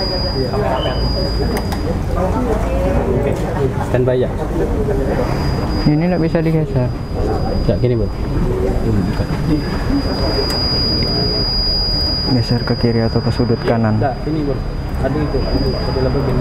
Standby ya. Ini nggak bisa digeser. Ya gini bro. Geser ke kiri atau ke sudut kanan. Nah, ini bro. Ada itu, ada lebih gini.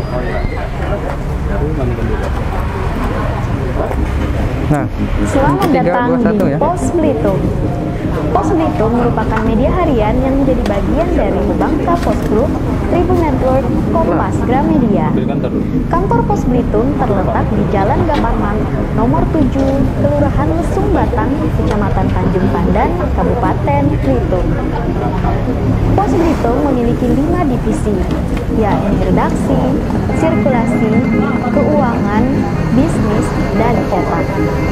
Nah, Selamat 3, datang 2, 1 di ya. Pos Belitung. Pos Belitung merupakan media harian yang menjadi bagian dari Bangka Pos Group, Tribun Network, Kompas Gramedia. Kantor Pos Belitung terletak di Jalan Gaparman, nomor 7, Kelurahan Lesung Batang, Kecamatan Tanjung Pandan, Kabupaten Belitung. Pos Belitung memiliki 5 divisi, yakni redaksi, sirkulasi, keuangan, bisnis, dan cetak.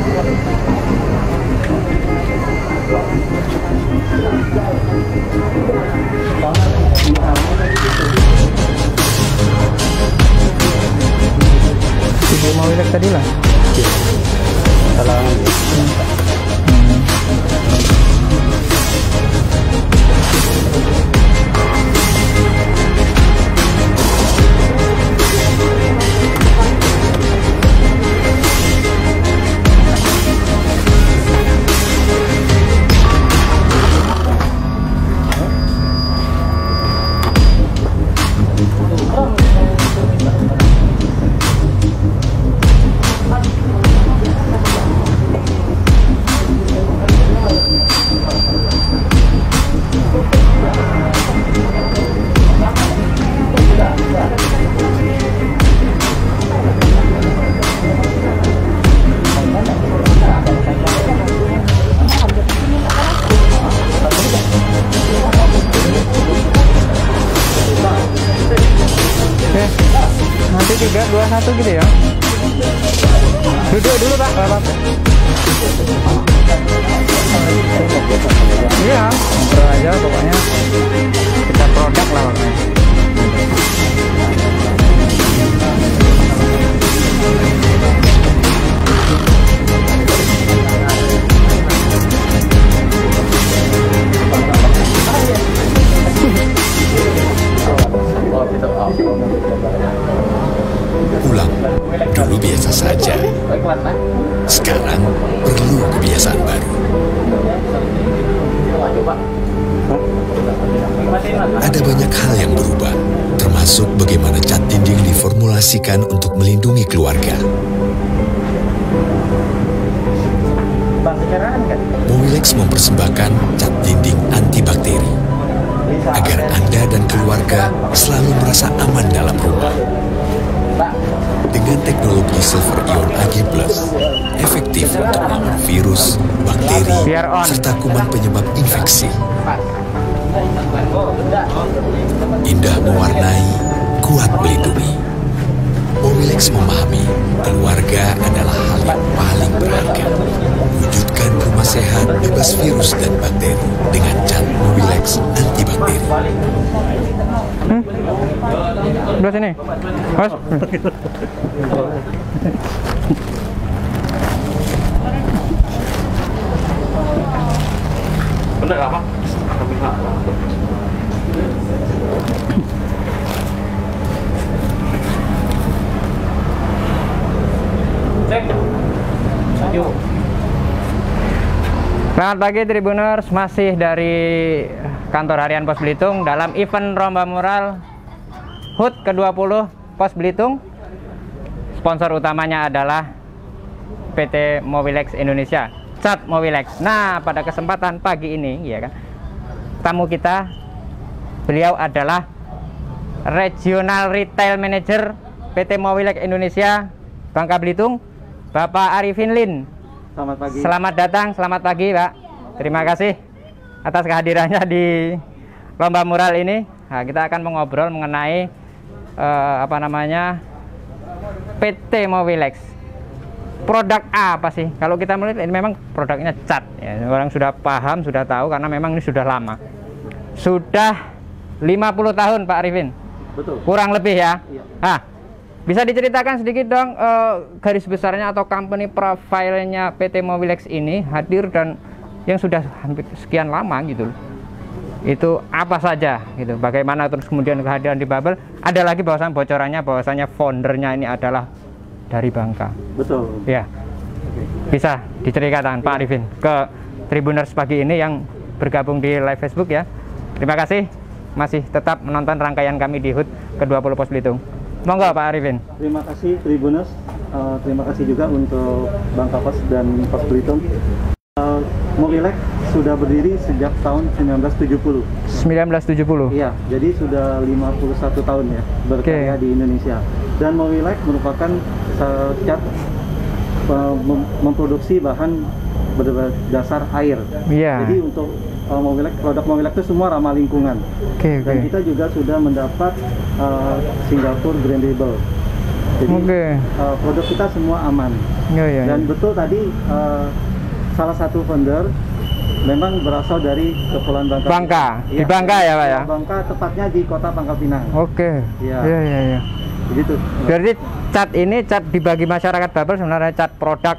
Ibu mau lihat tadi lah. Salah. Nanti 3, 2, 1 gitu ya. Duduk dulu Pak. Iya, ngobrol aja pokoknya. Kita produk lah pokoknya. Pulang dulu biasa saja. Sekarang perlu kebiasaan baru. Ada banyak hal yang berubah, termasuk bagaimana cat dinding diformulasikan untuk melindungi keluarga. Mowilex mempersembahkan cat dinding antibakteri agar Anda dan keluarga selalu merasa aman dalam rumah. Dengan teknologi Silver Ion AG+, efektif untuk melawan virus, bakteri, serta kuman penyebab infeksi. Indah mewarnai, kuat melindungi. Mowilex memahami keluarga adalah hal yang paling berharga. Wujudkan rumah sehat bebas virus dan bakteri dengan cat Mowilex antibakteri. Belah sini. Mas. Bener apa? Cek. Lanjut. Selamat pagi Tribuners, masih dari kantor harian Pos Belitung dalam event Lomba Mural HUT ke-20 Pos Belitung. Sponsor utamanya adalah PT Mowilex Indonesia, Cat Mowilex. Nah, pada kesempatan pagi ini, ya kan, tamu kita, beliau adalah Regional Retail Manager PT Mowilex Indonesia Bangka Belitung, Bapak Arifin Lin. Selamat pagi. Selamat datang, selamat pagi Pak. Terima kasih atas kehadirannya di Lomba Mural ini. Nah, kita akan mengobrol mengenai PT Mowilex. Produk apa sih? Kalau kita melihat ini memang produknya cat. Ya, orang sudah paham, sudah tahu karena memang ini sudah lama. Sudah 50 tahun Pak Arifin. Betul. Kurang lebih ya. Iya. Nah, bisa diceritakan sedikit dong garis besarnya atau company profile-nya PT Mowilex ini hadir dan yang sudah hampir sekian lama gitu. itu apa saja gitu, bagaimana terus kemudian kehadiran di Bubble, ada lagi bocorannya bahwasanya foundernya ini adalah dari Bangka. Betul. Ya. Bisa diceritakan Pak Arifin ke Tribuners pagi ini yang bergabung di live Facebook ya. Terima kasih masih tetap menonton rangkaian kami di HUT ke-20 Pos Belitung. Monggo Pak Arifin. Terima kasih Tribuners. Terima kasih juga untuk Bangka Pos dan Pos Belitung. Mobilex sudah berdiri sejak tahun 1970. 1970. Iya, jadi sudah 51 tahun ya berkarya di Indonesia. Dan Mobilex merupakan cat memproduksi bahan berdasar air. Iya. Jadi untuk produk Mobilex itu semua ramah lingkungan. Dan kita juga sudah mendapat Singapore Green Label. Jadi produk kita semua aman. Dan betul tadi salah satu founder memang berasal dari Kepulauan Bangka. Bangka, di Bangka ya Pak ya? Bangka, tepatnya di kota Pangkal Pinang. Iya. Begitu. Berarti cat ini cat dibagi masyarakat Bubble sebenarnya cat produk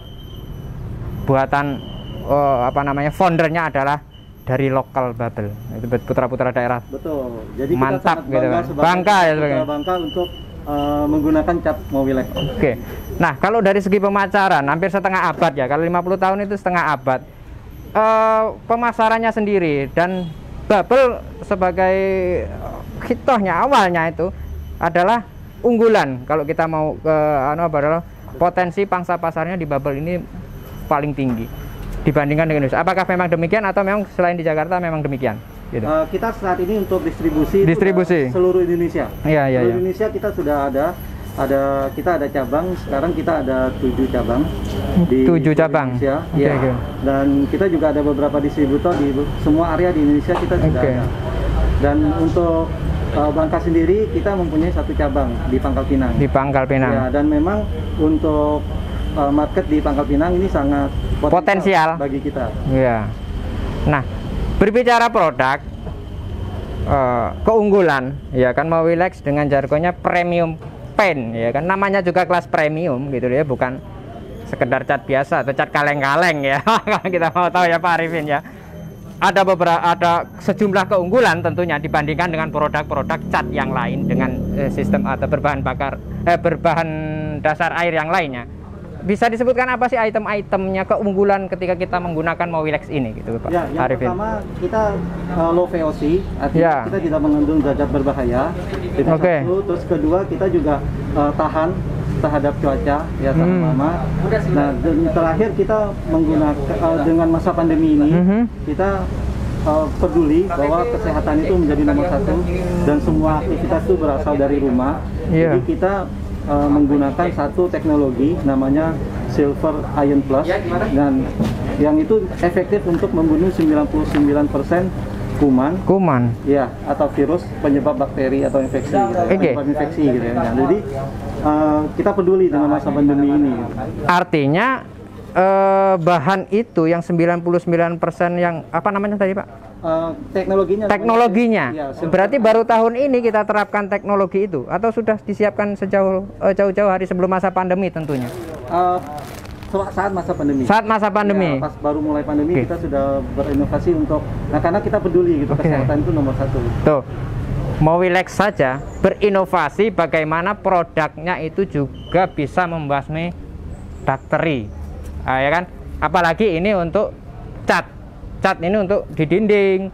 buatan foundernya adalah dari lokal Bubble. Itu putra-putra daerah. Betul. Jadi mantap kita sangat gitu. Bangka ya sebagai Bangka untuk menggunakan cat Mobilex. Nah, kalau dari segi pemasaran hampir setengah abad ya. Kalau 50 tahun itu setengah abad. Pemasarannya sendiri dan Bubble sebagai hitohnya awalnya itu adalah unggulan. Kalau kita mau ke potensi pangsa pasarnya di Bubble ini paling tinggi dibandingkan dengan Indonesia. Apakah memang demikian atau memang selain di Jakarta memang demikian? Gitu. Kita saat ini untuk distribusi seluruh Indonesia. Seluruh Indonesia kita sudah ada cabang. Sekarang kita ada 7 cabang di 7 cabang Indonesia. Dan kita juga ada beberapa distributor di semua area di Indonesia kita sudah ada. Dan untuk Bangka sendiri kita mempunyai 1 cabang di Pangkal Pinang. Di Pangkal Pinang. Ya, dan memang untuk market di Pangkal Pinang ini sangat potensial bagi kita. Iya. Nah, berbicara produk keunggulan, ya kan Mobilex dengan jargonnya premium paint, ya kan namanya juga kelas premium gitu ya, bukan sekedar cat biasa atau cat kaleng-kaleng ya. Kita mau tahu ya Pak Arifin ya. Ada sejumlah keunggulan tentunya dibandingkan dengan produk-produk cat yang lain dengan sistem atau berbahan dasar air yang lainnya. Bisa disebutkan apa sih item-itemnya keunggulan ketika kita menggunakan Mobilex ini gitu Pak Arifin? Pertama kita low VOC, artinya kita tidak mengandung zat berbahaya. Satu, terus kedua kita juga tahan terhadap cuaca ya tahan lama. Nah, dan terakhir kita menggunakan dengan masa pandemi ini kita peduli bahwa kesehatan itu menjadi nomor 1 dan semua aktivitas itu berasal dari rumah. Jadi kita menggunakan satu teknologi namanya Silver Ion Plus dan yang itu efektif untuk membunuh 99% kuman ya atau virus penyebab bakteri atau infeksi penyebab infeksi gitu ya. Nah, jadi kita peduli dengan masa pandemi ini. Artinya bahan itu yang 99% yang apa namanya tadi Pak? Teknologinya. Ya, berarti baru tahun ini kita terapkan teknologi itu atau sudah disiapkan jauh-jauh hari sebelum masa pandemi tentunya? Saat masa pandemi. Saat masa pandemi. Ya, pas baru mulai pandemi kita sudah berinovasi untuk karena kita peduli gitu kesehatan itu nomor 1. Tuh. Mobilex saja berinovasi bagaimana produknya itu juga bisa membasmi bakteri. Ya kan? Apalagi ini untuk cat ini untuk di dinding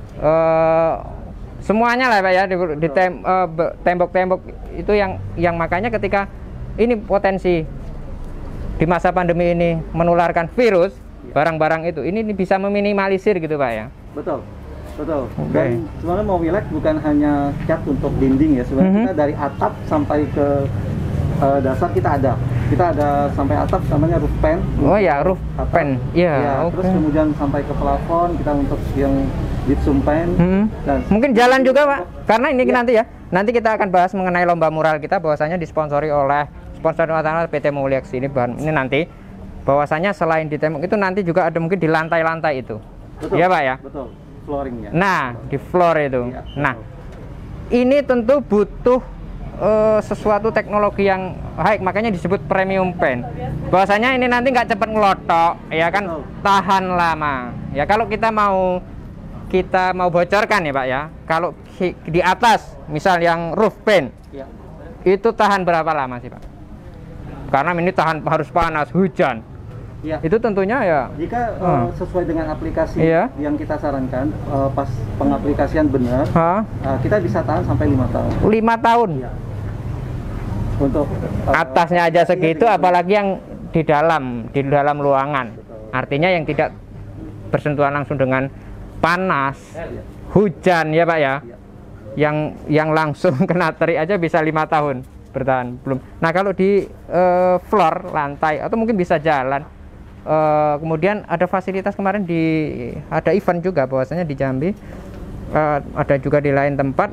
semuanya lah Pak ya di tembok-tembok itu yang makanya ketika ini potensi di masa pandemi ini menularkan virus barang-barang itu ini bisa meminimalisir gitu Pak ya. Betul. Dan sebenarnya Mobilex bukan hanya cat untuk dinding ya, sebenarnya kita dari atap sampai ke dasar kita ada sampai atap namanya roof pan. Roof pan. Terus kemudian sampai ke plafon kita untuk yang gypsum pan. Dan mungkin jalan juga Pak, karena ini nanti kita akan bahas mengenai lomba mural kita bahwasanya disponsori oleh sponsor utama PT Mobilex ini nanti bahwasanya selain di tembok itu nanti juga ada mungkin di lantai-lantai itu. Iya Pak ya? Betul. Flooringnya. Nah, di floor itu. Ya, nah, ini tentu butuh sesuatu teknologi yang baik, makanya disebut premium paint. Bahwasanya ini nanti nggak cepat ngelotok, ya kan, tahan lama. Ya kalau kita mau kita mau bocorkan ya Pak ya, kalau di atas misal yang roof paint Ya. itu tahan berapa lama sih Pak? Karena ini tahan harus panas, hujan. Ya. Itu tentunya ya Jika sesuai dengan aplikasi Iya. yang kita sarankan, pas pengaplikasian benar, kita bisa tahan sampai 5 tahun. 5 tahun. Iya. Untuk Atasnya aja segitu, apalagi yang di dalam ruangan. Betul. Artinya yang tidak bersentuhan langsung dengan panas, hujan ya Pak ya. Iya. Yang langsung kena terik aja bisa 5 tahun bertahan belum. Nah kalau di floor lantai atau mungkin bisa jalan, kemudian ada fasilitas kemarin ada event juga bahwasanya di Jambi, ada juga di lain tempat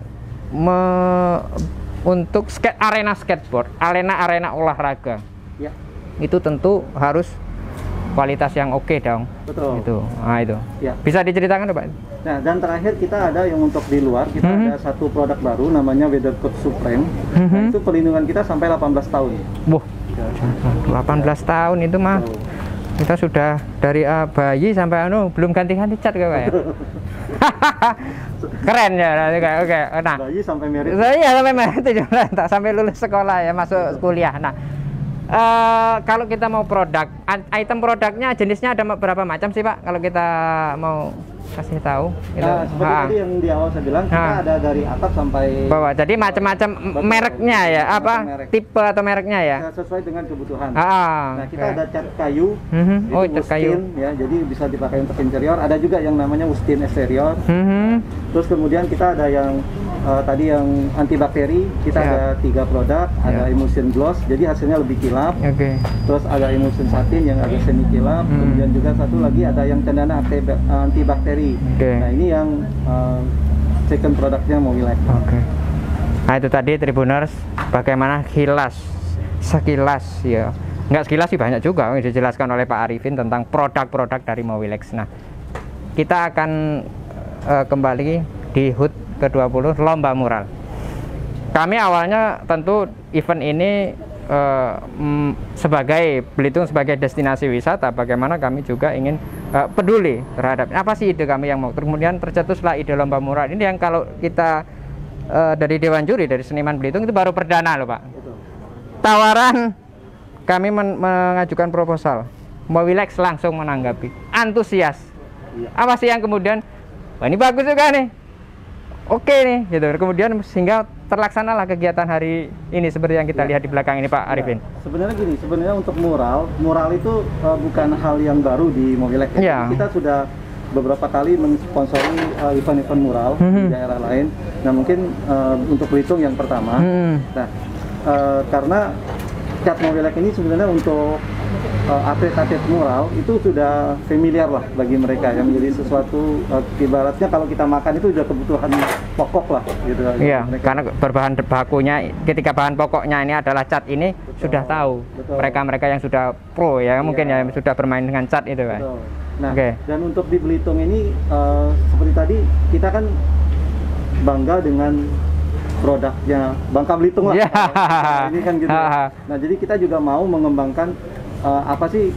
untuk arena skateboard, arena olahraga. Ya. Itu tentu harus kualitas yang oke dong. Betul. Itu. Nah itu. Ya. Bisa diceritakan Pak? Nah, dan terakhir kita ada yang untuk di luar, kita ada satu produk baru namanya Weathercoat Supreme. Nah, itu perlindungan kita sampai 18 tahun. Wah, 18 tahun itu mah. Kita sudah dari bayi sampai belum ganti-ganti cat Pak ya. Keren ya. Oke. Nah, Bayi sampai merit. Saya sampai merit tak sampai lulus sekolah ya, masuk kuliah. Nah, kalau kita mau item produknya jenisnya ada berapa macam sih Pak? Kalau kita mau kasih tahu gitu. Seperti tadi yang di awal saya bilang, kita ada dari atap sampai bawah. Jadi macam-macam mereknya ya, apa merek. tipe atau mereknya ya? Sesuai dengan kebutuhan. Nah, kita ada cat kayu, Oh, itu cat kayu. Wustin, ya, jadi bisa dipakai untuk interior. Ada juga yang namanya Wustin exterior. Terus kemudian kita ada yang tadi yang antibakteri, kita ada 3 produk, ada emulsion gloss, jadi hasilnya lebih kilap. Terus ada emulsion satin yang agak semi kilap. Kemudian juga satu lagi ada yang cendana antibakteri. Nah ini yang second produknya Mowilex. Nah itu tadi Tribuners, bagaimana sekilas ya, nggak sekilas sih, banyak juga yang dijelaskan oleh Pak Arifin tentang produk-produk dari Mowilex. Nah kita akan kembali di HUT ke-20 lomba mural. Kami awalnya tentu event ini sebagai Belitung sebagai destinasi wisata, bagaimana kami juga ingin peduli terhadap apa sih ide kami yang mau. Kemudian tercetuslah ide lomba mural ini yang kalau kita dari Dewan Juri dari Seniman Belitung itu baru perdana loh Pak. Tawaran kami mengajukan proposal, Mowilex langsung menanggapi, antusias. Apa sih yang kemudian, wah ini bagus juga nih, oke nih gitu. Kemudian sehingga terlaksanalah kegiatan hari ini seperti yang kita lihat di belakang ini Pak Arifin. Sebenarnya gini, sebenarnya untuk mural itu bukan hal yang baru di Mowilex. Kita sudah beberapa kali mensponsori event-event mural di daerah lain. Nah mungkin untuk Belitung yang pertama. Nah karena cat Mowilex ini sebenarnya untuk atlet-atlet mural itu sudah familiar lah bagi mereka, yang menjadi sesuatu ibaratnya kalau kita makan itu sudah kebutuhan pokok lah gitu. Iya, karena berbahan bakunya ketika bahan pokoknya ini adalah cat ini, sudah tahu mereka-mereka yang sudah pro ya, mungkin ya sudah bermain dengan cat itu Pak. Nah, dan untuk di Belitung ini seperti tadi kita kan bangga dengan produknya Bangka Belitung lah. Ini kan gitu. Nah, jadi kita juga mau mengembangkan apa sih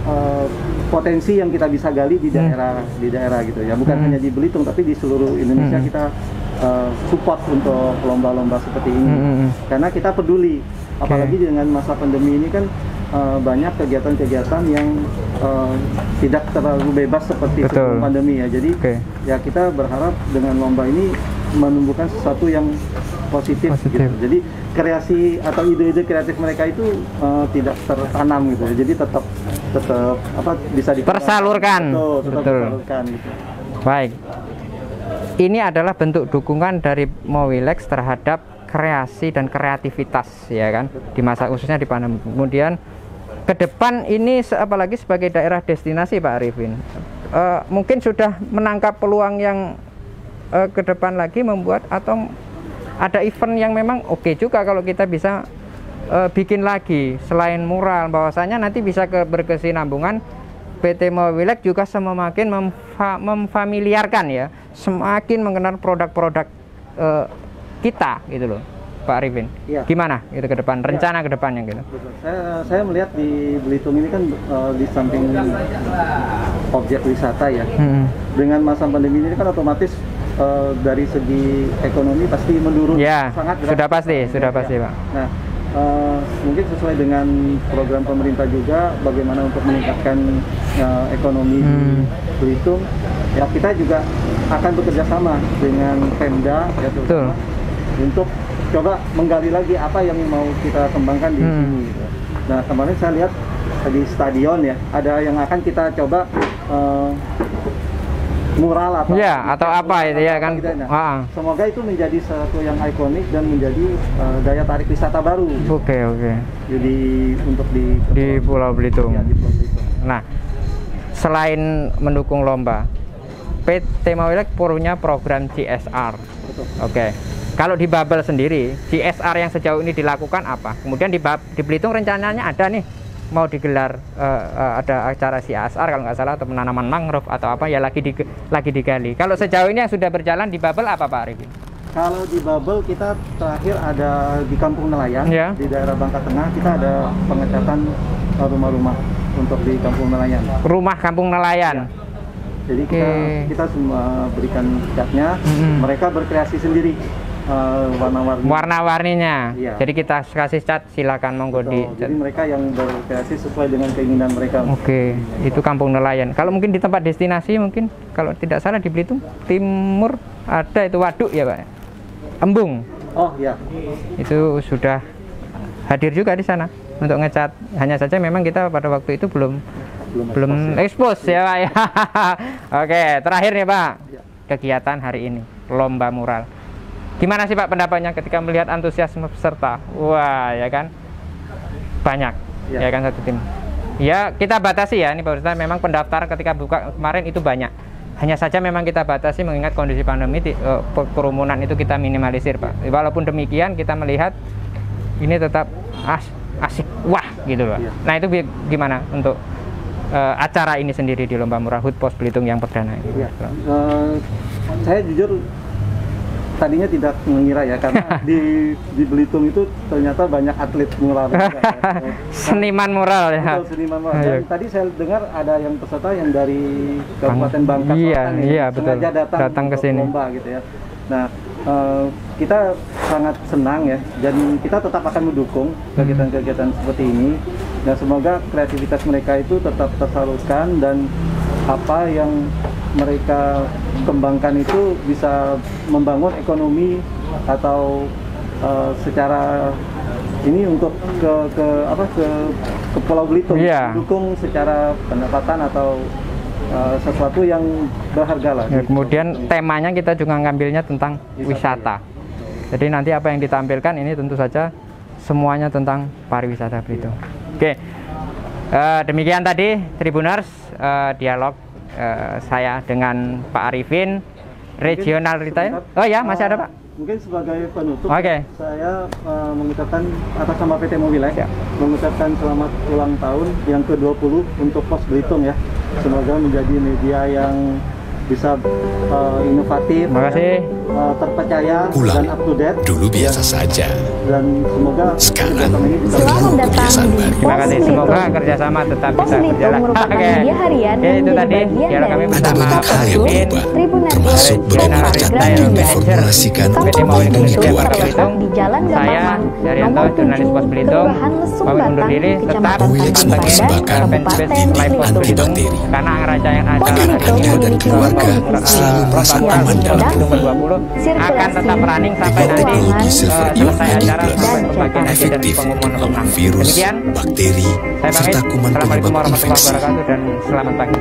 potensi yang kita bisa gali di daerah gitu ya, bukan hanya di Belitung tapi di seluruh Indonesia. Kita support untuk lomba-lomba seperti ini karena kita peduli, apalagi dengan masa pandemi ini kan banyak kegiatan-kegiatan yang tidak terlalu bebas seperti sebelum pandemi ya. Jadi ya kita berharap dengan lomba ini menumbuhkan sesuatu yang positif. Gitu. Jadi kreasi atau ide-ide kreatif mereka itu tidak tertanam gitu. Jadi tetap apa bisa tersalurkan. Tersalurkan gitu. Baik. Ini adalah bentuk dukungan dari Mowilex terhadap kreasi dan kreativitas ya kan di masa khususnya di pandemi. Kemudian ke depan ini apalagi sebagai daerah destinasi Pak Arifin, mungkin sudah menangkap peluang yang ke depan lagi membuat atau ada event yang memang oke juga kalau kita bisa bikin lagi selain mural, bahwasanya nanti bisa berkesinambungan PT Mowilex juga semakin memfamiliarkan ya, semakin mengenal produk-produk kita gitu loh Pak Arifin. Iya. Gimana itu ke depan, rencana ke depannya gitu? Betul. Saya melihat di Belitung ini kan di samping objek wisata ya. Dengan masa pandemi ini kan otomatis dari segi ekonomi pasti menurun Ya, sangat sudah pasti, sudah ya. pasti Pak. Nah, mungkin sesuai dengan program pemerintah juga bagaimana untuk meningkatkan ekonomi di Belitung, ya kita juga akan bekerja sama dengan Pemda ya terutama untuk coba menggali lagi apa yang mau kita kembangkan di sini gitu. Nah, kemarin saya lihat di stadion ya ada yang akan kita coba mural atau atau apa itu ya kan. gitu. Nah, semoga itu menjadi sesuatu yang ikonik dan menjadi daya tarik wisata baru. Oke. Jadi untuk di Pulau Belitung. Ya, di Pulau Belitung. Nah, selain mendukung lomba, PT Mawilek punya program CSR. Betul. Oke. Kalau di Babel sendiri, CSR yang sejauh ini dilakukan apa? Kemudian di Belitung rencananya ada nih mau digelar ada acara CSR kalau nggak salah atau penanaman mangrove atau apa ya lagi digali. Kalau sejauh ini yang sudah berjalan di Babel apa Pak Arifin? Kalau di Babel kita terakhir ada di Kampung Nelayan di daerah Bangka Tengah kita ada pengecatan rumah-rumah untuk di Kampung Nelayan. Rumah Kampung Nelayan. Ya. Jadi kita semua berikan catnya, mereka berkreasi sendiri. Warna-warninya. Iya. Jadi kita kasih cat, silakan monggo di. Jadi mereka yang berkreasi sesuai dengan keinginan mereka. Oke, itu Kampung Nelayan. Kalau mungkin di tempat destinasi mungkin kalau tidak salah di Belitung Timur ada itu waduk ya Pak. Embung. Oh ya. Itu sudah hadir juga di sana untuk ngecat. Hanya saja memang kita pada waktu itu belum expose ya Pak ya. Oke, terakhir nih Pak. Kegiatan hari ini lomba mural. Gimana sih Pak pendapatnya ketika melihat antusiasme peserta? Wah, ya kan? Banyak, ya kan satu tim. Ya, kita batasi ya, ini pemirsa memang pendaftar ketika buka kemarin itu banyak. Hanya saja memang kita batasi mengingat kondisi pandemi, kerumunan itu kita minimalisir Pak. Walaupun demikian kita melihat ini tetap asik, wah gitu Pak. Nah itu gimana untuk acara ini sendiri di Lomba Mural HUT Pos Belitung yang perdana ini? Saya jujur tadinya tidak mengira ya karena di Belitung itu ternyata banyak atlet mural seniman mural ya. Seniman mural. Dan tadi saya dengar ada yang peserta yang dari Kabupaten Bangka Selatan sengaja datang ke sini lomba gitu ya. Nah, kita sangat senang ya dan kita tetap akan mendukung kegiatan-kegiatan seperti ini. Dan semoga kreativitas mereka itu tetap tersalurkan dan apa yang mereka kembangkan itu bisa membangun ekonomi atau secara ini untuk ke Pulau Belitung, dukung secara pendapatan atau sesuatu yang berharga lah. Ya, kemudian temanya kita juga ngambilnya tentang wisata. Jadi nanti apa yang ditampilkan ini tentu saja semuanya tentang pariwisata Belitung. Oke, demikian tadi Tribuners dialog saya dengan Pak Arifin, Regional Retail. Oh ya, masih ada Pak? Mungkin sebagai penutup, saya mengucapkan atas nama PT Mawilek, mengucapkan selamat ulang tahun yang ke-20 untuk Pos Belitung ya. Semoga menjadi media yang bisa inovatif, terpercaya dan up to date. Dulu biasa saja. Dan semoga sekarang selamat datang di terima kasih. Semoga kerjasama tetap bisa berjalan. Media harian itu tadi dialog kami ada banyak hal yang berubah, termasuk bagaimana cat yang diformulasikan untuk melindungi keluarga. Saya Daryanto, jurnalis Pos Belitung, kami undur diri. Tetap Mawilek mempersembahkan dinding antibakteri agar Anda dan keluarga selalu merasa aman dalam rumah. akan tetap running sampai nanti selesai acara sampai bagian akhir dan pengumuman pemenang. Virus, Demikian, bakteri, saya serta pamit. kuman Assalamualaikum penyebab warahmatullahi infeksi. wabarakatuh dan selamat pagi.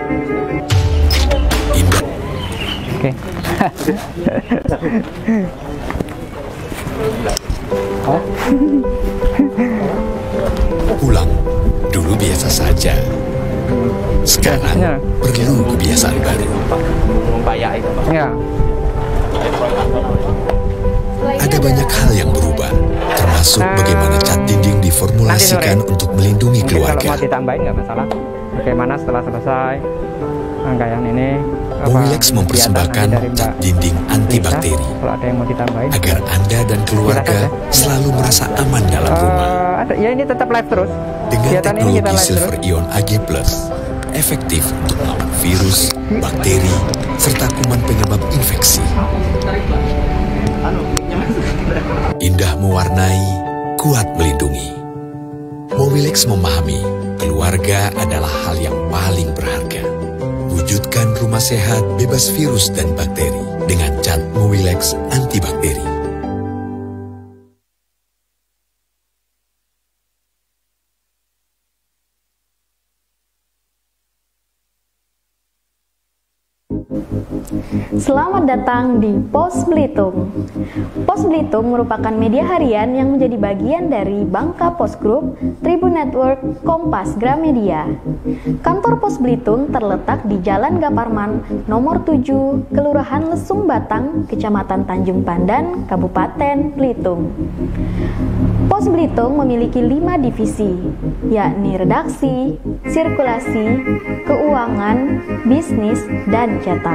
Indah. Oke. Pulang, dulu biasa saja. Sekarang perlu kebiasaan baru. Ya. Ada banyak hal yang berubah, termasuk bagaimana cat dinding diformulasikan untuk melindungi Mungkin kalau keluarga. mau ditambahin nggak masalah. Bagaimana setelah selesai rangkaian ini. Mowilex mempersembahkan cat dinding antibakteri kalau ada yang mau ditambahin, agar Anda dan keluarga selalu merasa aman dalam rumah. Ya ini tetap live terus. Dengan teknologi Silver Ion AG+, efektif untuk melawan virus, bakteri, serta kuman penyebab infeksi. Indah mewarnai, kuat melindungi. Mowilex memahami keluarga adalah hal yang paling berharga. Wujudkan rumah sehat bebas virus dan bakteri dengan cat Mowilex antibakteri. Selamat datang di Pos Belitung. Pos Belitung merupakan media harian yang menjadi bagian dari Bangka Post Group, Tribun Network, Kompas Gramedia. Kantor Pos Belitung terletak di Jalan Gaparman, nomor 7, Kelurahan Lesung Batang, Kecamatan Tanjung Pandan, Kabupaten Belitung. Pos Belitung memiliki 5 divisi, yakni redaksi, sirkulasi, keuangan, bisnis, dan cetak.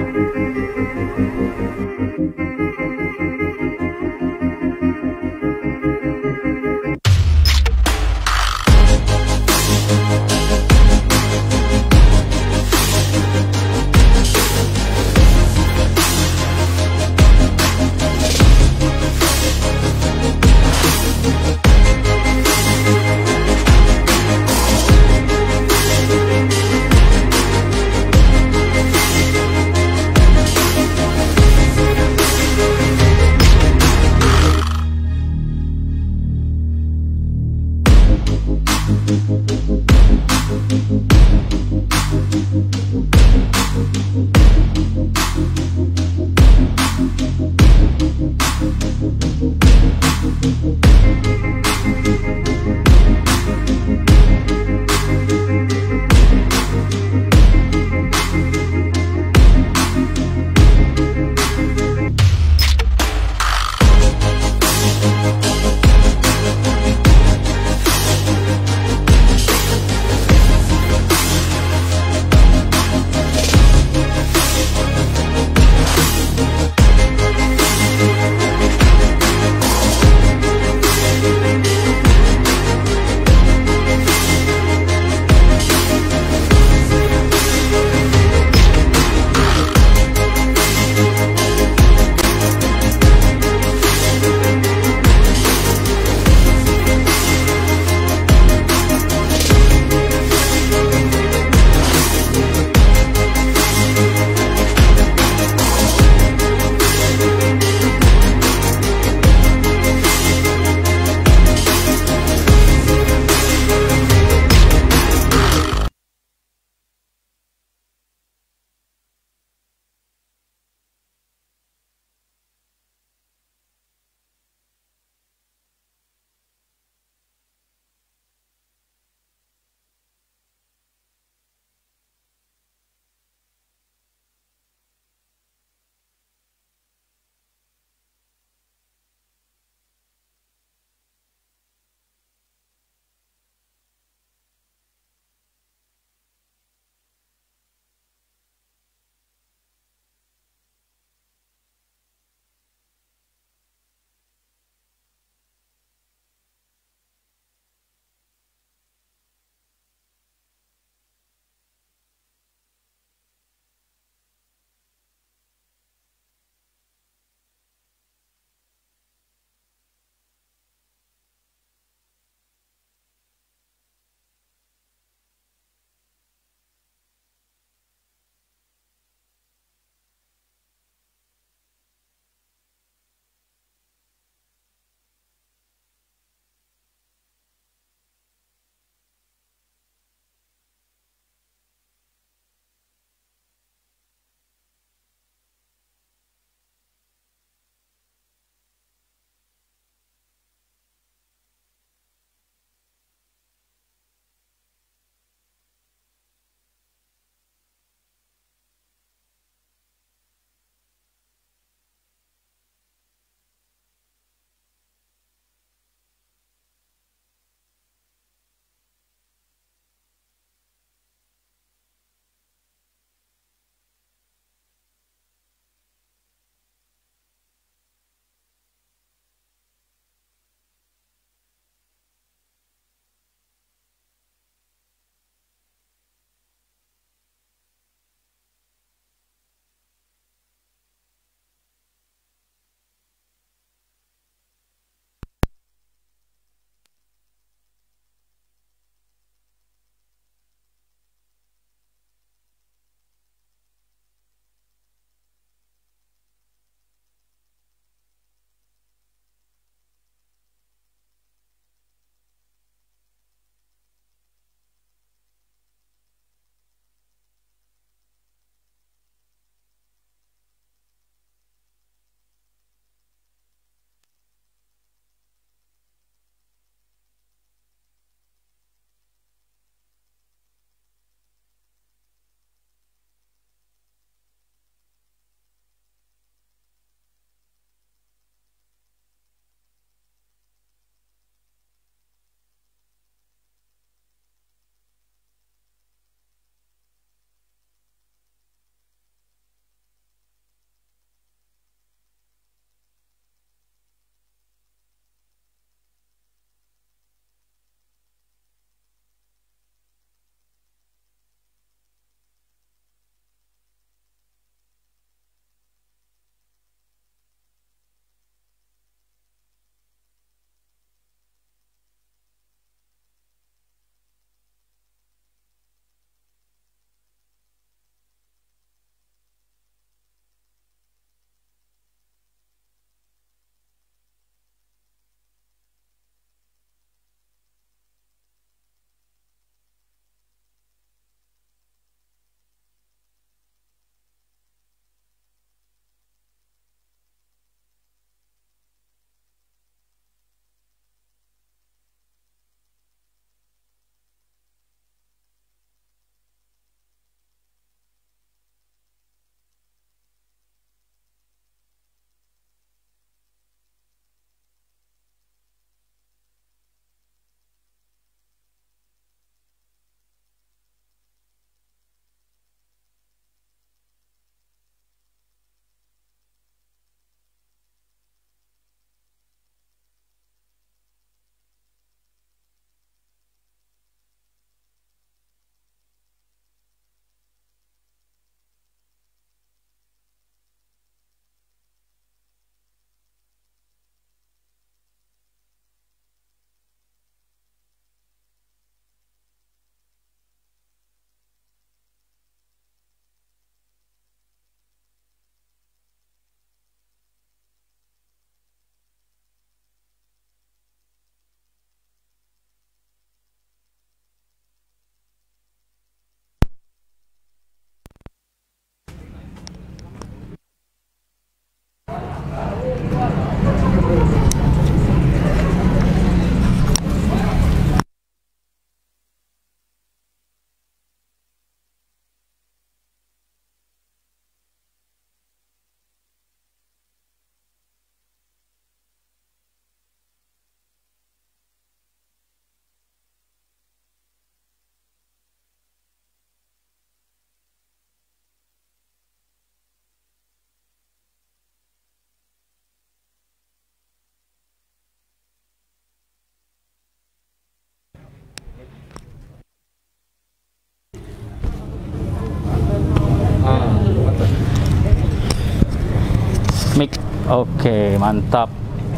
Oke, mantap.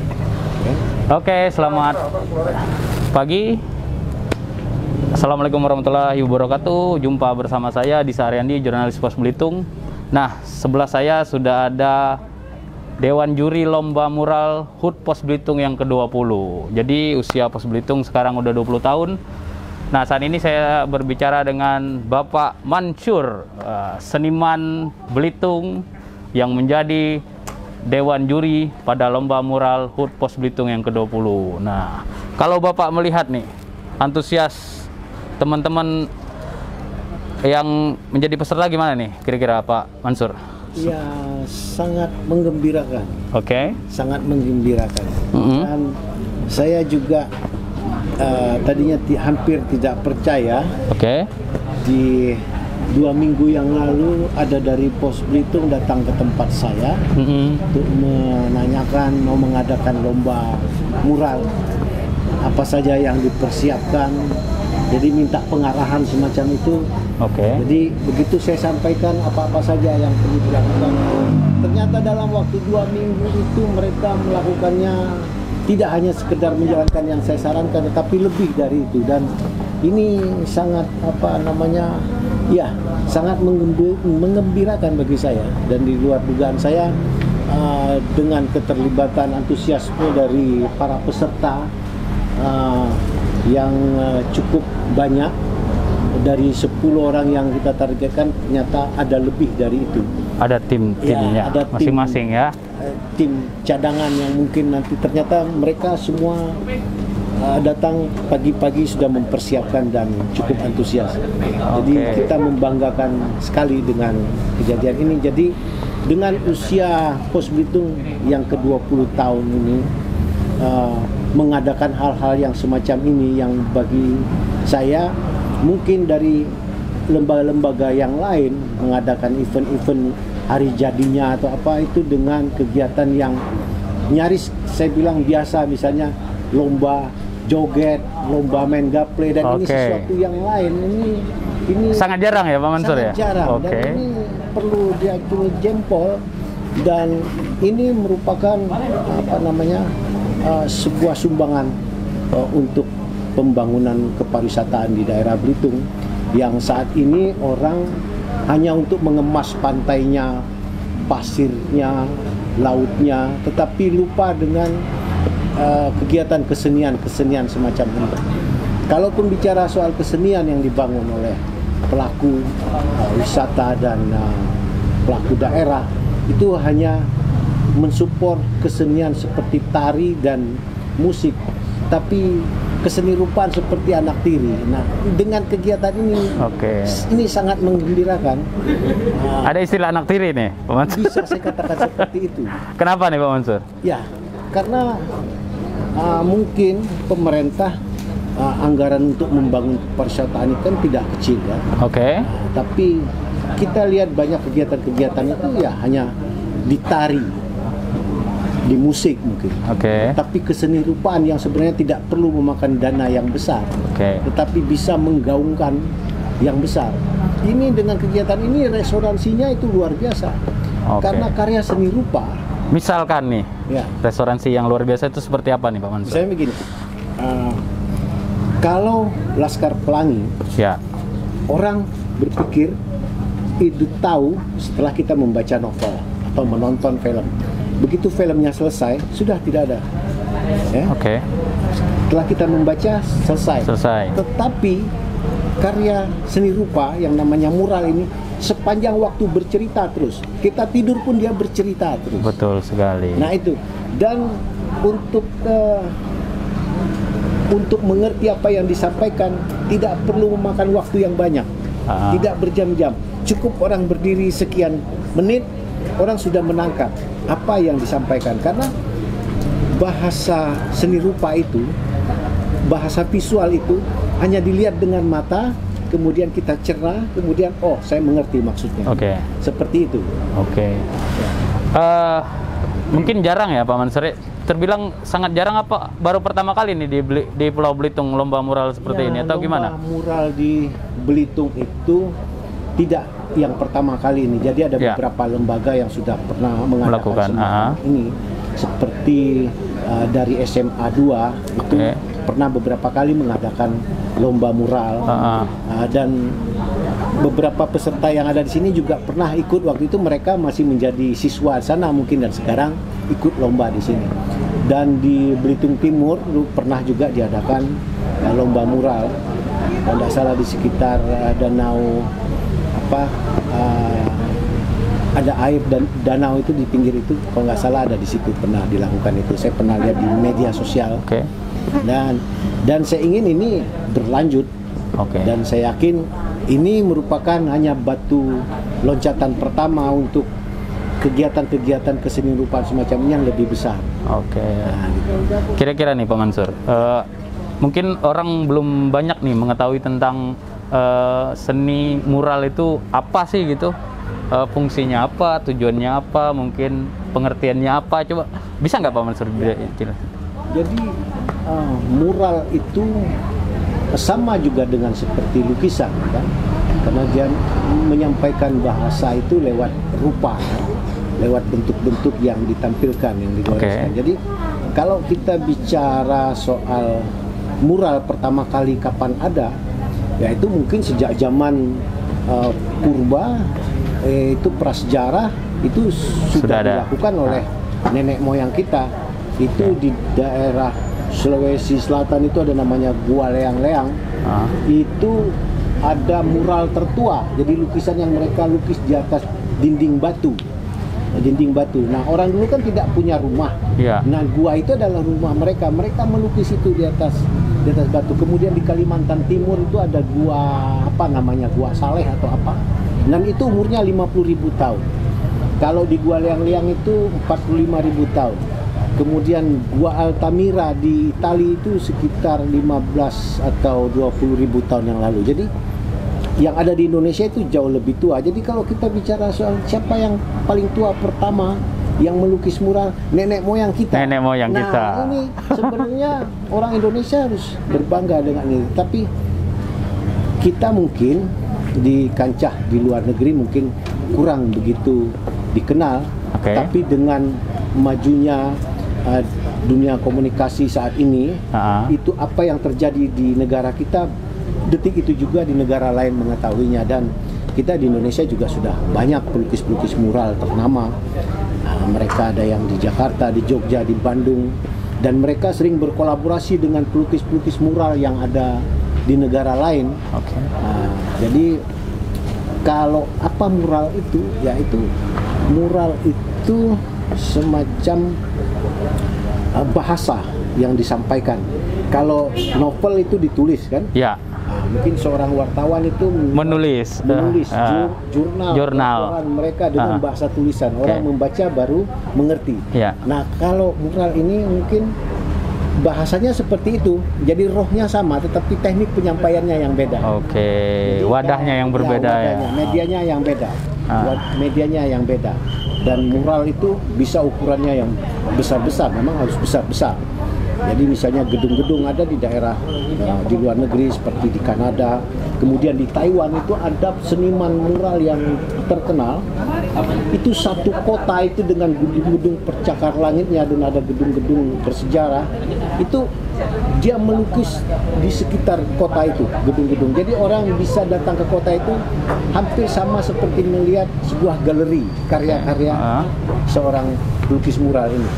Oke, selamat pagi. Assalamualaikum warahmatullahi wabarakatuh. Jumpa bersama saya Disa Aryandi, jurnalis Pos Belitung. Nah, sebelah saya sudah ada Dewan Juri Lomba Mural HUT Pos Belitung yang ke-20. Jadi usia Pos Belitung sekarang udah 20 tahun. Nah, saat ini saya berbicara dengan Bapak Mansur, seniman Belitung yang menjadi Dewan Juri pada Lomba Mural HUT Pos Belitung yang ke-20. Nah, kalau Bapak melihat nih, antusias teman-teman yang menjadi peserta gimana nih kira-kira Pak Mansur? Ya, sangat menggembirakan. Oke. Sangat menggembirakan. Dan saya juga tadinya hampir tidak percaya. Oke. Di 2 minggu yang lalu ada dari Pos Belitung datang ke tempat saya untuk menanyakan mau mengadakan lomba mural, apa saja yang dipersiapkan, jadi minta pengarahan semacam itu. Oke. Jadi begitu saya sampaikan apa-apa saja yang perlu dilakukan, ternyata dalam waktu 2 minggu itu mereka melakukannya tidak hanya sekedar menjalankan yang saya sarankan, tetapi lebih dari itu. Dan ini sangat ya sangat mengembirakan bagi saya, dan di luar dugaan saya dengan keterlibatan antusiasme dari para peserta yang cukup banyak. Dari 10 orang yang kita targetkan ternyata ada lebih dari itu. Ada timnya masing-masing ya. Tim cadangan yang mungkin nanti ternyata mereka semua datang pagi-pagi sudah mempersiapkan dan cukup antusias. Jadi kita membanggakan sekali dengan kejadian ini. Jadi dengan usia Pos Belitung yang ke-20 tahun ini mengadakan hal-hal yang semacam ini, yang bagi saya mungkin dari lembaga-lembaga yang lain mengadakan event-event hari jadinya atau apa itu dengan kegiatan yang nyaris saya bilang biasa, misalnya lomba joget, lomba main gaple, dan ini sesuatu yang lain. Ini sangat jarang ya Pak Mansur ya? Sangat jarang. Dan ini perlu diacungi jempol, dan ini merupakan sebuah sumbangan untuk pembangunan kepariwisataan di daerah Belitung, yang saat ini orang hanya untuk mengemas pantainya, pasirnya, lautnya, tetapi lupa dengan kegiatan kesenian semacam ini. Kalaupun bicara soal kesenian yang dibangun oleh pelaku wisata dan pelaku daerah, itu hanya mensupport kesenian seperti tari dan musik, tapi keseni rupaan seperti anak tiri. Nah, dengan kegiatan ini, ini sangat menggembirakan. Ada istilah anak tiri nih, Pak Mansur? Bisa saya katakan seperti itu. Kenapa nih Pak Mansur? Ya, karena mungkin pemerintah anggaran untuk membangun pariwisata ini kan tidak kecil ya. Tapi kita lihat banyak kegiatan-kegiatan itu ya hanya di tari, di musik mungkin. Tapi keseni rupaan yang sebenarnya tidak perlu memakan dana yang besar, tetapi bisa menggaungkan yang besar. Ini dengan kegiatan ini resonansinya itu luar biasa. Karena karya seni rupa. Misalkan nih, resonansi yang luar biasa itu seperti apa nih Pak Mansur? Misalnya begini, kalau Laskar Pelangi, orang berpikir itu tahu setelah kita membaca novel atau menonton film. Begitu filmnya selesai, sudah tidak ada. Setelah kita membaca, selesai. Tetapi karya seni rupa yang namanya mural ini sepanjang waktu bercerita terus. Kita tidur pun dia bercerita terus. Betul sekali. Nah itu. Dan untuk mengerti apa yang disampaikan tidak perlu memakan waktu yang banyak. Tidak berjam-jam. Cukup orang berdiri sekian menit, orang sudah menangkap apa yang disampaikan. Karena bahasa seni rupa itu, bahasa visual itu hanya dilihat dengan mata, kemudian kita cerna, kemudian saya mengerti maksudnya. Seperti itu. Mungkin jarang ya Pak Mansur, terbilang sangat jarang apa baru pertama kali nih di Pulau Belitung lomba mural seperti ini atau gimana? Lomba mural di Belitung itu tidak yang pertama kali ini. Jadi ada beberapa lembaga yang sudah pernah mengadakan ini, seperti dari SMA 2 itu pernah beberapa kali mengadakan lomba mural, dan beberapa peserta yang ada di sini juga pernah ikut. Waktu itu mereka masih menjadi siswa sana mungkin, dan sekarang ikut lomba di sini. Dan di Belitung Timur pernah juga diadakan lomba mural, kalau tidak salah di sekitar danau ada air dan danau itu di pinggir itu, kalau nggak salah ada di situ pernah dilakukan itu. Saya pernah lihat di media sosial. Dan saya ingin ini berlanjut. Dan saya yakin ini merupakan hanya batu loncatan pertama untuk kegiatan-kegiatan kesenian rupa semacam ini yang lebih besar. Kira-kira nih Pak Mansur, mungkin orang belum banyak nih mengetahui tentang seni mural itu apa sih gitu, fungsinya apa, tujuannya apa, mungkin pengertiannya apa, coba bisa nggak Pak Mansur jelasin? Jadi mural itu sama juga dengan seperti lukisan kan, karena dia menyampaikan bahasa itu lewat rupa, lewat bentuk-bentuk yang ditampilkan, yang digoreskan. Jadi kalau kita bicara soal mural pertama kali kapan ada, yaitu mungkin sejak zaman purba, itu prasejarah itu sudah dilakukan oleh nenek moyang kita. Itu di daerah Sulawesi Selatan itu ada namanya Gua Leang-Leang. Itu ada mural tertua, jadi lukisan yang mereka lukis di atas dinding batu. Nah, orang dulu kan tidak punya rumah. Nah, gua itu adalah rumah mereka. Mereka melukis itu di atas batu. Kemudian di Kalimantan Timur itu ada gua Gua Saleh atau apa. Dan itu umurnya 50.000 tahun. Kalau di Gua Leang-Leang itu 45.000 tahun. Kemudian Gua Altamira di Itali itu sekitar 15 atau 20.000 tahun yang lalu. Jadi yang ada di Indonesia itu jauh lebih tua. Jadi kalau kita bicara soal siapa yang paling tua pertama yang melukis mural, nenek moyang kita. Nenek moyang kita. Nah, ini sebenarnya orang Indonesia harus berbangga dengan ini. Tapi kita mungkin di kancah di luar negeri mungkin kurang begitu dikenal. Tapi dengan majunya dunia komunikasi saat ini, itu apa yang terjadi di negara kita, detik itu juga di negara lain mengetahuinya. Dan kita di Indonesia juga sudah banyak pelukis-pelukis mural ternama. Mereka ada yang di Jakarta, di Jogja, di Bandung, dan mereka sering berkolaborasi dengan pelukis-pelukis mural yang ada di negara lain. Jadi kalau apa mural itu, yaitu mural itu semacam bahasa yang disampaikan. Kalau novel itu ditulis kan? Mungkin seorang wartawan itu menulis jurnal mereka dengan bahasa tulisan. Orang membaca baru mengerti. Nah, kalau mural ini mungkin bahasanya seperti itu, jadi rohnya sama, tetapi teknik penyampaiannya yang beda. Wadahnya yang berbeda. Medianya yang beda. Medianya yang beda. Dan mural itu bisa ukurannya yang besar-besar, memang harus besar-besar. Jadi misalnya gedung-gedung ada di daerah di luar negeri seperti di Kanada, kemudian di Taiwan itu ada seniman mural yang terkenal. Itu satu kota itu dengan gedung-gedung percakar langitnya, dan ada gedung-gedung bersejarah. Itu dia melukis di sekitar kota itu, gedung-gedung. Jadi orang bisa datang ke kota itu hampir sama seperti melihat sebuah galeri karya-karya seorang pelukis mural ini.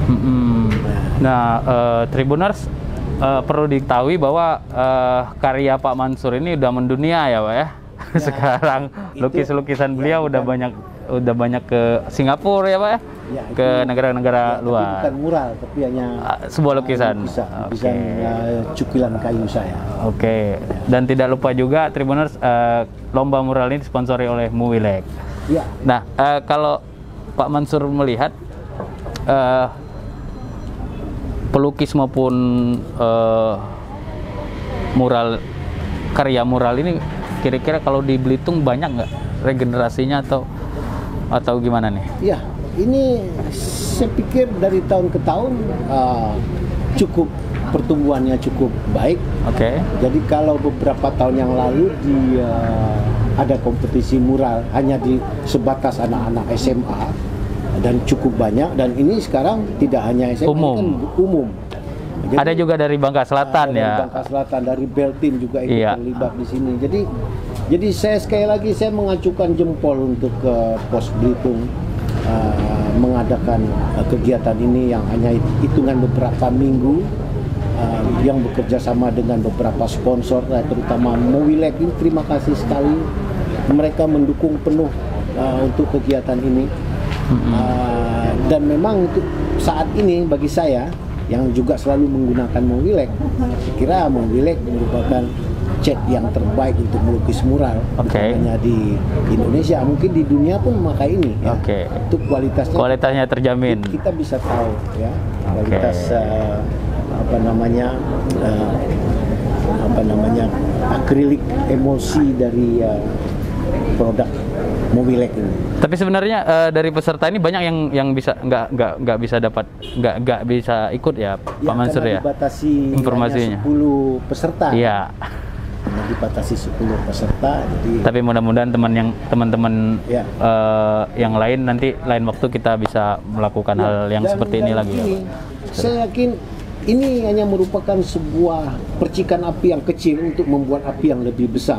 Nah, Tribuners, perlu diketahui bahwa karya Pak Mansur ini udah mendunia ya Pak ya. Sekarang lukis-lukisan beliau udah banyak ke Singapura ya Pak ya, ke negara-negara luar. Bukan mural, tapi hanya sebuah lukisan. Cukilan kayu saya. Dan tidak lupa juga Tribuners, lomba mural ini disponsori oleh Muwilek. Nah, kalau Pak Mansur melihat pelukis maupun karya mural ini, kira-kira kalau di Belitung banyak nggak regenerasinya atau gimana nih? Ini saya pikir dari tahun ke tahun cukup pertumbuhannya cukup baik. Jadi kalau beberapa tahun yang lalu di ada kompetisi mural hanya di sebatas anak-anak SMA dan cukup banyak, dan ini sekarang tidak hanya SMA, umum. kan umum. Jadi, ada juga dari Bangka Selatan ya. Dari Bangka Selatan, dari Beltim juga ikut Iya. terlibat di sini. Jadi saya sekali lagi saya mengacukan jempol untuk Pos Belitung mengadakan kegiatan ini yang hanya hitungan beberapa minggu, yang bekerja sama dengan beberapa sponsor, terutama Mowilek ini. Terima kasih sekali, mereka mendukung penuh untuk kegiatan ini. Dan memang untuk saat ini bagi saya yang juga selalu menggunakan Mowilek, saya kira Mowilek merupakan cat yang terbaik untuk melukis mural, bukan hanya di Indonesia, mungkin di dunia pun memakai ini ya. Itu kualitasnya terjamin. Kita bisa tahu ya kualitas akrilik emulsi dari produk Mowilek ini. Tapi sebenarnya dari peserta ini banyak yang bisa nggak bisa ikut ya, Pak Mansur ya. Dibatasi informasinya 10 peserta. Iya. Dibatasi 10 peserta. Jadi, tapi mudah-mudahan teman-teman ya. Yang lain nanti lain waktu kita bisa melakukan hal yang seperti ini lagi. Saya yakin ini hanya merupakan sebuah percikan api yang kecil untuk membuat api yang lebih besar.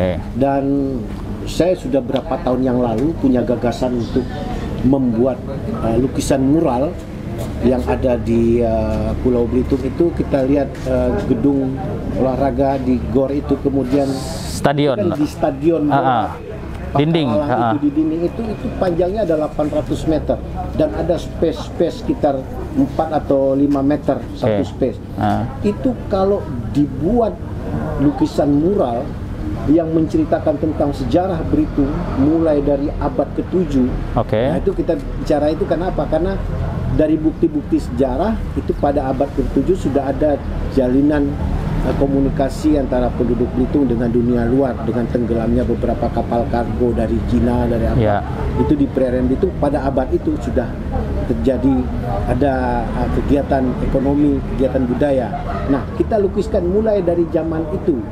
Dan saya sudah berapa tahun yang lalu punya gagasan untuk membuat lukisan mural yang ada di Pulau Belitung itu. Kita lihat gedung olahraga di GOR itu, kemudian stadion kan di stadion dinding itu di dinding itu panjangnya ada 800 meter dan ada space sekitar 4 atau 5 meter satu space. Itu kalau dibuat lukisan mural yang menceritakan tentang sejarah Belitung mulai dari abad ke-7. Nah, itu kita bicara itu kenapa? Karena dari bukti-bukti sejarah itu pada abad ke-7 sudah ada jalinan komunikasi antara penduduk Belitung dengan dunia luar, dengan tenggelamnya beberapa kapal kargo dari Cina, dari apa. Itu di perairan Belitung pada abad itu sudah terjadi ada kegiatan ekonomi, kegiatan budaya. Nah, kita lukiskan mulai dari zaman itu.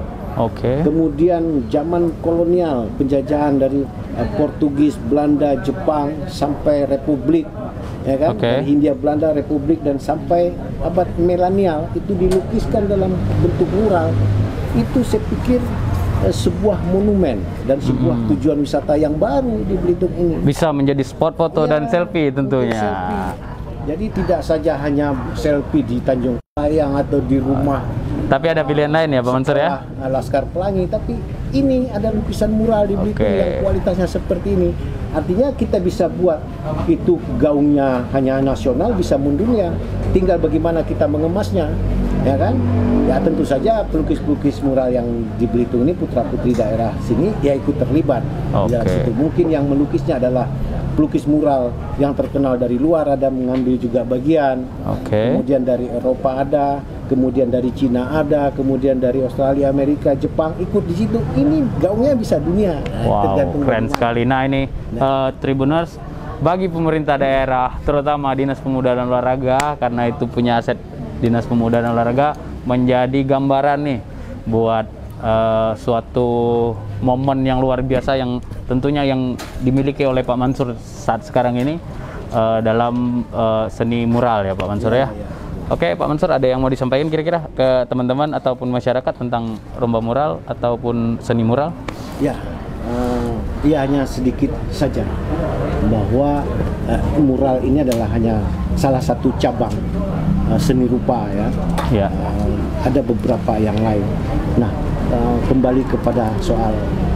Kemudian zaman kolonial, penjajahan dari Portugis, Belanda, Jepang sampai Republik, ya kan? Dari Hindia Belanda, Republik, dan sampai abad milenial itu dilukiskan dalam bentuk mural. Itu saya pikir sebuah monumen dan sebuah tujuan wisata yang baru di Belitung ini. Bisa menjadi spot foto dan selfie tentunya. Jadi tidak saja hanya selfie di Tanjung Layang atau di rumah. Tapi ada pilihan lain ya Pak Mansur ya? Laskar Pelangi, tapi ini ada lukisan mural di Belitung yang kualitasnya seperti ini. Artinya kita bisa buat itu gaungnya hanya nasional, bisa mendunia. Tinggal bagaimana kita mengemasnya, ya kan? Ya tentu saja pelukis-pelukis mural yang di Belitung ini, putra-putri daerah sini, ya ikut terlibat. Mungkin yang melukisnya adalah pelukis mural yang terkenal dari luar, ada mengambil juga bagian. Kemudian dari Eropa ada, kemudian dari Cina ada, kemudian dari Australia, Amerika, Jepang ikut di situ. Ini gaungnya bisa dunia. Keren sekali. Nah ini Tribuners, bagi pemerintah daerah, terutama Dinas Pemuda dan Olahraga, karena itu punya aset Dinas Pemuda dan Olahraga, menjadi gambaran nih buat suatu momen yang luar biasa yang tentunya yang dimiliki oleh Pak Mansur saat sekarang ini dalam seni mural ya Pak Mansur ya. Oke Pak Mansur, ada yang mau disampaikan kira-kira ke teman-teman ataupun masyarakat tentang lomba mural ataupun seni mural? Ya, hanya sedikit saja bahwa mural ini adalah hanya salah satu cabang seni rupa ya. Ada beberapa yang lain. Nah, kembali kepada soal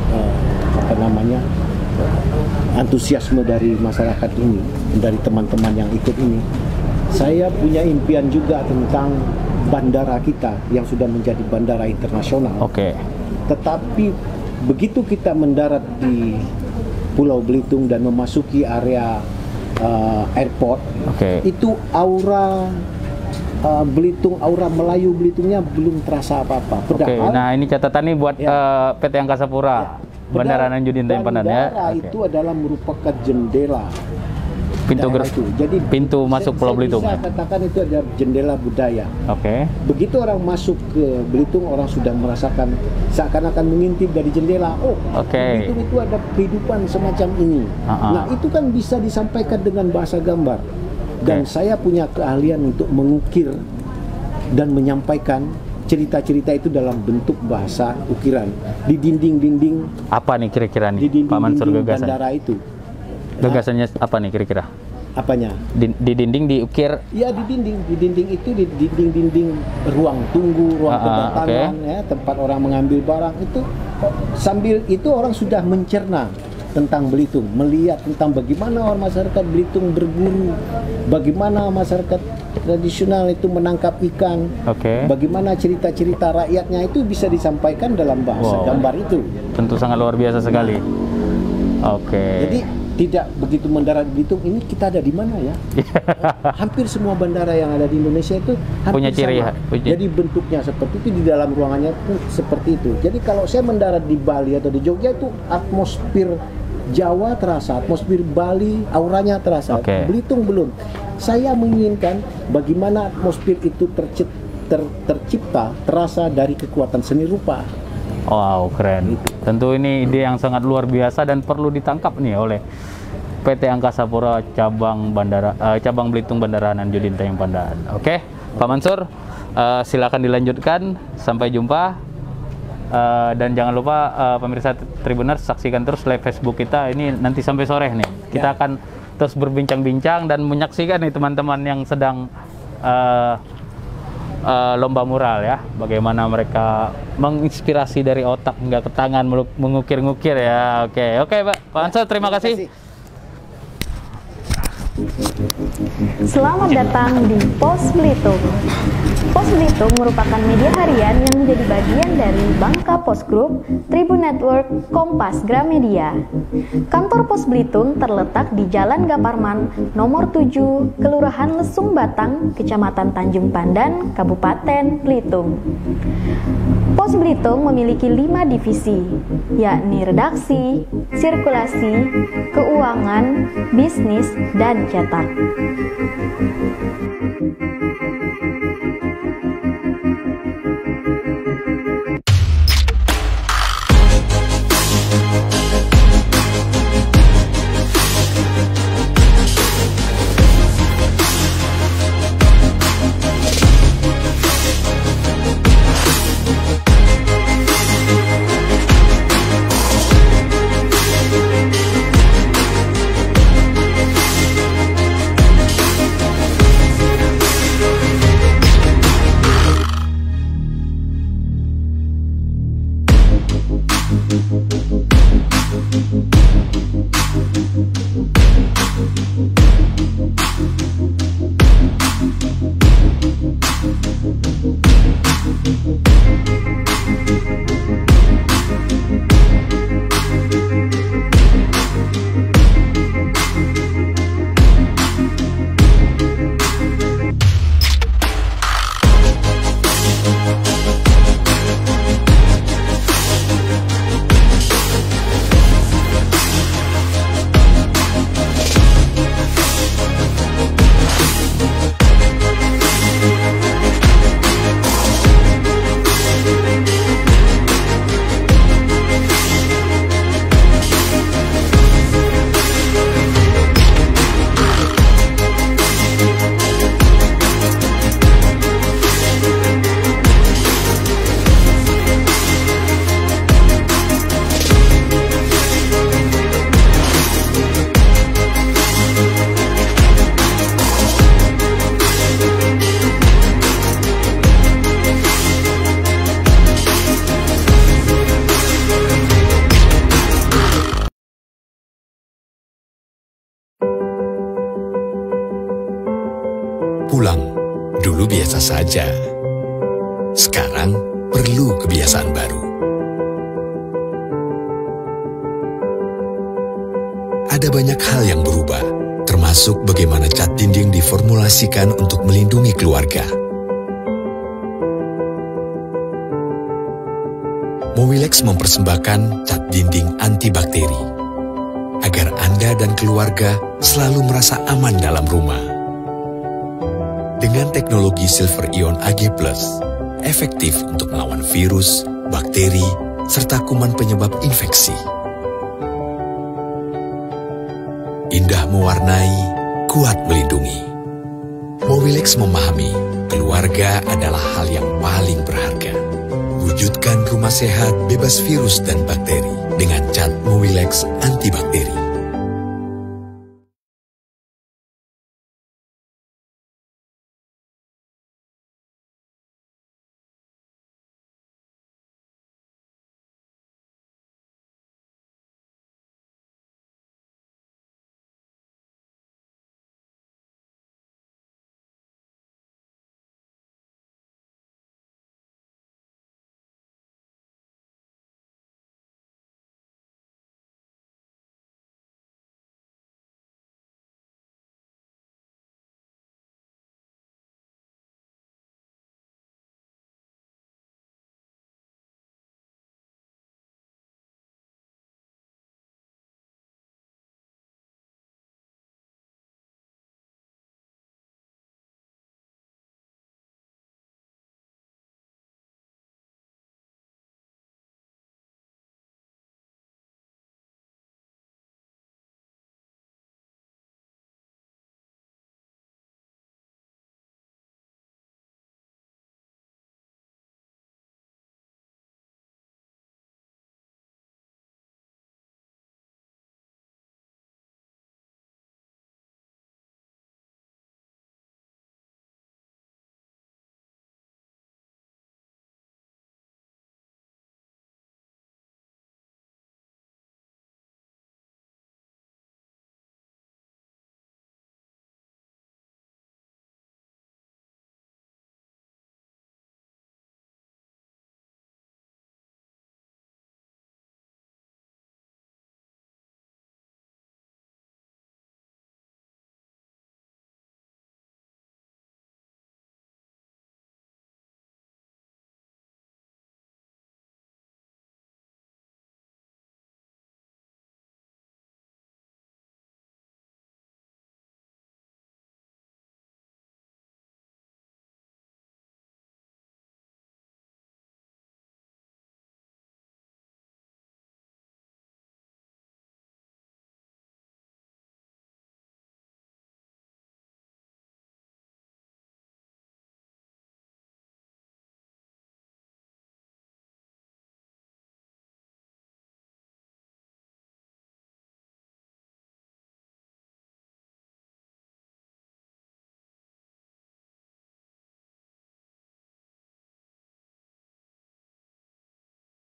antusiasme dari masyarakat ini, dari teman-teman yang ikut ini. Saya punya impian juga tentang bandara kita yang sudah menjadi bandara internasional. Tetapi begitu kita mendarat di Pulau Belitung dan memasuki area airport, itu aura Belitung, aura Melayu Belitungnya belum terasa apa-apa. Nah ini catatan nih buat PT Angkasa Pura, Bandara Nanjudin Tampanan ya. Bandara itu adalah merupakan jendela daerah itu. Jadi pintu masuk Pulau Belitung. Saya katakan itu ada jendela budaya. Oke. Begitu orang masuk ke Belitung, orang sudah merasakan seakan-akan mengintip dari jendela. Oh, Oke. Belitung itu ada kehidupan semacam ini. Nah, itu kan bisa disampaikan dengan bahasa gambar. Dan saya punya keahlian untuk mengukir dan menyampaikan cerita-cerita itu dalam bentuk bahasa ukiran di dinding-dinding. Apa nih kira-kira nih, di Pak Mansur, dinding-dinding gagasan? bandara itu. Gagasannya apa nih kira-kira? Apanya? Di dinding diukir. Ya, di dinding itu di dinding-dinding ruang tunggu, ruang kedatangan, ya, tempat orang mengambil barang itu. Sambil itu orang sudah mencerna tentang Belitung, melihat tentang bagaimana orang masyarakat Belitung berburu, bagaimana masyarakat tradisional itu menangkap ikan, bagaimana cerita-cerita rakyatnya itu bisa disampaikan dalam bahasa gambar itu. Tentu sangat luar biasa sekali. Jadi tidak begitu mendarat Belitung ini kita ada di mana ya? Hampir semua bandara yang ada di Indonesia itu punya ciri. Jadi bentuknya seperti itu, di dalam ruangannya pun seperti itu. Jadi kalau saya mendarat di Bali atau di Jogja itu atmosfer Jawa terasa, atmosfer Bali auranya terasa. Belitung belum. Saya menginginkan bagaimana atmosfer itu tercipta, terasa dari kekuatan seni rupa. Wow, keren. Tentu ini ide yang sangat luar biasa dan perlu ditangkap nih oleh PT Angkasa Pura cabang Belitung Bandara Hananjudin Tayang Pandan. Oke, Pak Mansur, silakan dilanjutkan. Sampai jumpa. Dan jangan lupa pemirsa Tribuners, saksikan terus live Facebook kita ini nanti sampai sore nih. Kita akan terus berbincang-bincang dan menyaksikan nih teman-teman yang sedang lomba mural ya, bagaimana mereka menginspirasi dari otak hingga ke tangan mengukir-ngukir ya. Oke Pak Mansur, terima kasih. Selamat datang di Pos Belitung. Pos Belitung merupakan media harian yang menjadi bagian dari Bangka Post Group, Tribun Network, Kompas Gramedia. Kantor Pos Belitung terletak di Jalan Gaparman, nomor 7, Kelurahan Lesung Batang, Kecamatan Tanjung Pandan, Kabupaten Belitung. Pos Belitung memiliki 5 divisi, yakni redaksi, sirkulasi, keuangan, bisnis, dan cetak. Pulang dulu biasa saja. Sekarang perlu kebiasaan baru. Ada banyak hal yang berubah, termasuk bagaimana cat dinding diformulasikan untuk melindungi keluarga. Mowilex mempersembahkan cat dinding antibakteri. agar Anda dan keluarga selalu merasa aman dalam rumah. Dengan teknologi Silver Ion AG+, efektif untuk melawan virus, bakteri, serta kuman penyebab infeksi. Indah mewarnai, kuat melindungi. Mowilex memahami keluarga adalah hal yang paling berharga. Wujudkan rumah sehat bebas virus dan bakteri dengan cat Mowilex antibakteri.